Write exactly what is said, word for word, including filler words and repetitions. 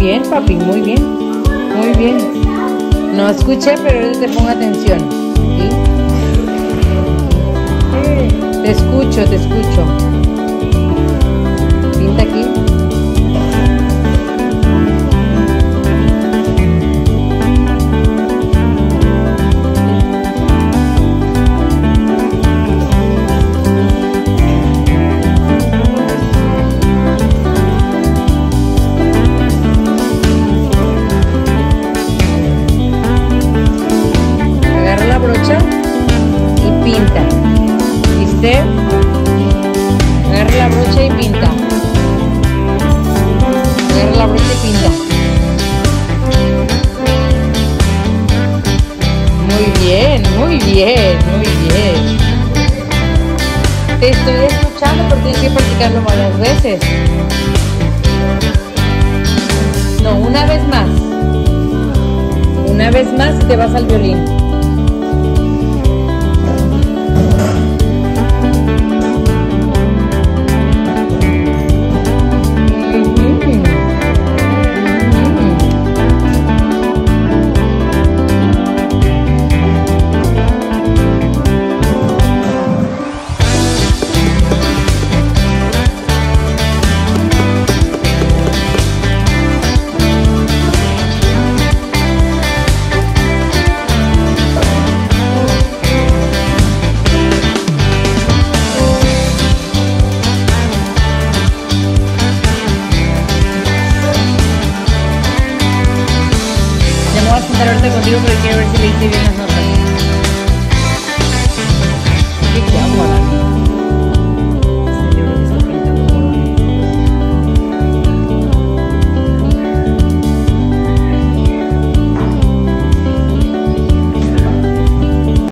bien, papi, muy bien. Muy bien. No escuché, pero ahorita te pongo atención. ¿Sí? Te escucho, te escucho. Pinta aquí. Brocha y pinta. ¿Viste? Agarra la brocha y pinta. Agarra la brocha y pinta. Muy bien, muy bien, muy bien. Te estoy escuchando, pero tienes que practicarlo varias veces. No, una vez más. Una vez más y te vas al violín. Voy a sentar ahorita contigo porque quiero ver si le hice bien las notas. Qué amor.